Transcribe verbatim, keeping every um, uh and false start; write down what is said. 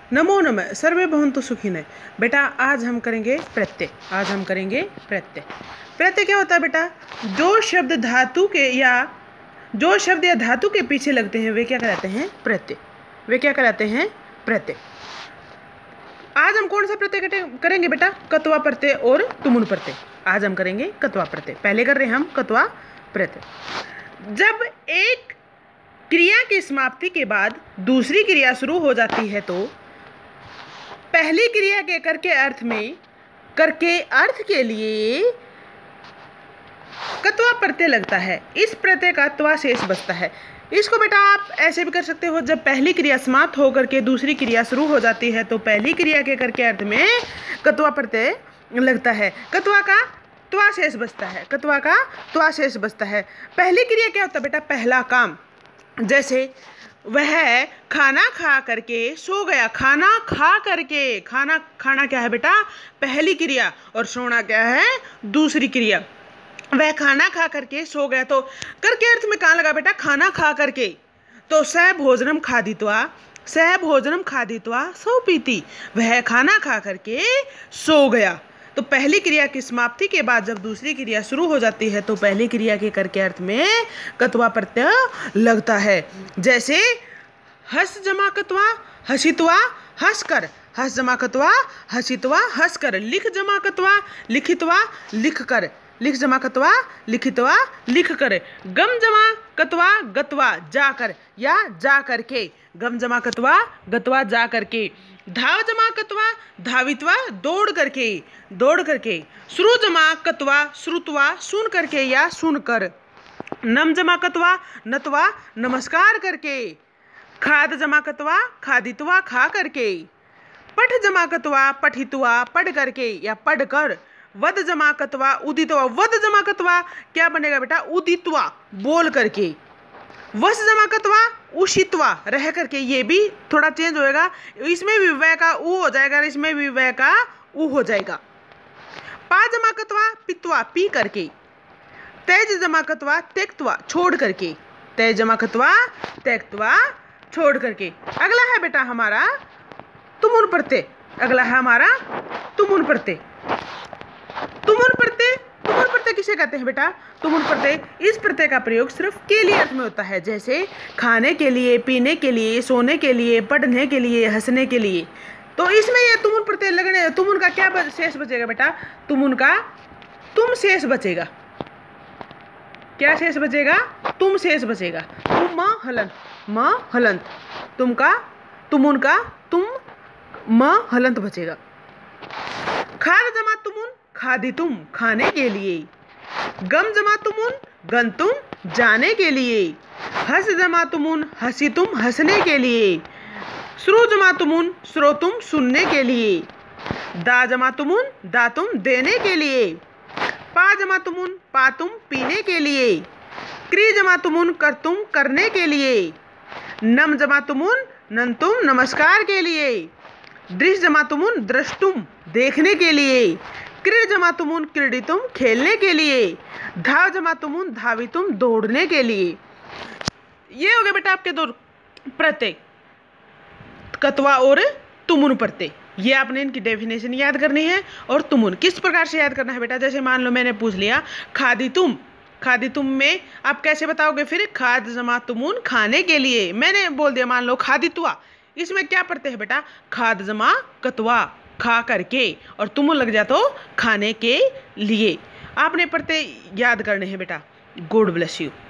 नमो नमः, सर्वे भवन्तु सुखिनः। बेटा आज हम करेंगे प्रत्यय। आज हम करेंगे प्रत्यय। प्रत्यय क्या होता है बेटा? जो शब्द धातु के या जो शब्द या धातु के पीछे लगते हैं वे क्या कहलाते हैं? प्रत्यय। वे क्या कहलाते हैं? प्रत्यय। आज हम कौन सा प्रत्यय करेंगे बेटा? कत्वा प्रत्यय और तुमुन प्रत्यय। आज हम करेंगे कत्वा प्रत्यय। पहले कर रहे हैं हम कत्वा प्रत्यय। जब एक क्रिया की समाप्ति के बाद दूसरी क्रिया शुरू हो जाती है तो पहली क्रिया के कर के अर्थ में कर के अर्थ के लिए कत्वा प्रत्यय लगता है। इस प्रत्यय का त्वा शेष बचता है। इसको बेटा आप ऐसे भी कर सकते हो, जब पहली क्रिया समाप्त होकर के दूसरी क्रिया शुरू हो जाती है तो पहली क्रिया के कर के अर्थ में कत्वा प्रत्यय लगता है। कत्वा का त्वा शेष बचता है। कत्वा का त्वा शेष बचता है। पहली क्रिया क्या होता है बेटा? पहला काम। जैसे वह खाना खा करके सो गया। खाना खा करके, खाना खाना क्या है बेटा? पहली क्रिया, और सोना क्या है? दूसरी क्रिया। वह खाना खा करके सो गया, तो कर के अर्थ में कहाँ लगा बेटा? खाना खा करके। तो स भोजनम खादित्वा, स भोजनम खादित्वा सो पीती। वह खाना खा करके सो गया। तो पहली क्रिया की समाप्ति के बाद जब दूसरी क्रिया शुरू हो जाती है तो पहली क्रिया के कर के अर्थ में कत्वा प्रत्यय लगता है। जैसे हस जमा कत्वा हसित्वा हंसकर। हस जमा कत्वा हसित्वा हंसकर। लिख जमा कत्वा लिखित्वा लिखकर। लिख जमा कत्वा लिखित्वा लिख कर। गम जमा कत्वा गत्वा जाकर या जा करके। गम जमा कत्वा गत्वा जा करके। धाव जमा कत्वा धावित्वा दौड़ करके, दौड़ करके। श्रु जमा कत्वा श्रुत्वा सुन करके या सुन कर। नम जमा कत्वा नत्वा नमस्कार करके। खाद जमा कत्वा खादित्वा खा करके। पठ जमा कत्वा पठित्वा पढ़ करके या पढ़ कर। वद जमा कत्वा उदित्वा, वद जमा कत्वा क्या बनेगा बेटा? उदित्वा बोल करके। वस जमा कत्वा उशित्वा रह करके। ये भी थोड़ा चेंज होएगा, इसमें भी वह का ऊ हो जाएगा, इसमें भी वह का ऊ हो जाएगा। पा जमा कत्वा पित्वा पी करके। तेज जमा कत्वा त्यक्त्वा छोड़ करके। तेज जमा कत्वा त्यक्त्वा छोड़ करके। अगला है बेटा हमारा तुमुन प्रत्यय। अगला है हमारा तुमुन प्रत्यय। तुमुन प्रत्यय, तुमुन प्रत्यय किसे कहते हैं बेटा? तुमुन प्रत्यय, इस प्रत्यय का प्रयोग सिर्फ के लिए अर्थ में होता है। जैसे खाने के लिए, पीने के लिए, सोने के लिए, पढ़ने के लिए, हंसने के लिए। तो इसमें ये तुमुन प्रत्यय लगने, तुमुन का क्या शेष बचेगा बेटा? तुमुन का तुम शेष बचेगा। क्या शेष बचेगा? तुम शेष बचेगा। तुम म हलंत, म हलंत। तुम का तुमुन का तुम म हलंत बचेगा। खाद जमा तुमुन खादितुम खाने के लिए। गम जमा तुमुन गंतुम जाने के लिए। हस जमा तुमुन हसितुम हंसने के लिए। श्रु जमा तुमुन श्रोतुम सुनने के लिए। दा जमा तुमुन दातुम देने के लिए। पा जमा तुमुन पातुम पीने के लिए। क्री जमा तुमुन करतुम करने के लिए। नम जमा तुमुन नंतुम नमस्कार के लिए। दृश जमा तुमुन द्रष्टुम देखने के लिए। क्रीड जमा तुमुन क्रीडितुम खेलने के लिए। धाव जमा तुमुन धावितुम दौड़ने के लिए। ये हो गए बेटा आपके दो प्रत्यय, कत्वा और तुमुन प्रत्यय। ये आपने इनकी डेफिनेशन याद करनी है। और तुमुन किस प्रकार से याद करना है बेटा? जैसे मान लो मैंने पूछ लिया खादितुम, खादितुम में आप कैसे बताओगे फिर? खाद जमा तुमुन खाने के लिए। मैंने बोल दिया मान लो खादित्वा, इसमें क्या प्रत्यय है बेटा? खाद जमा कत्वा खा करके, और तुमुन लग जा तो खाने के लिए। आपने प्रत्यय याद करने हैं बेटा। God bless you.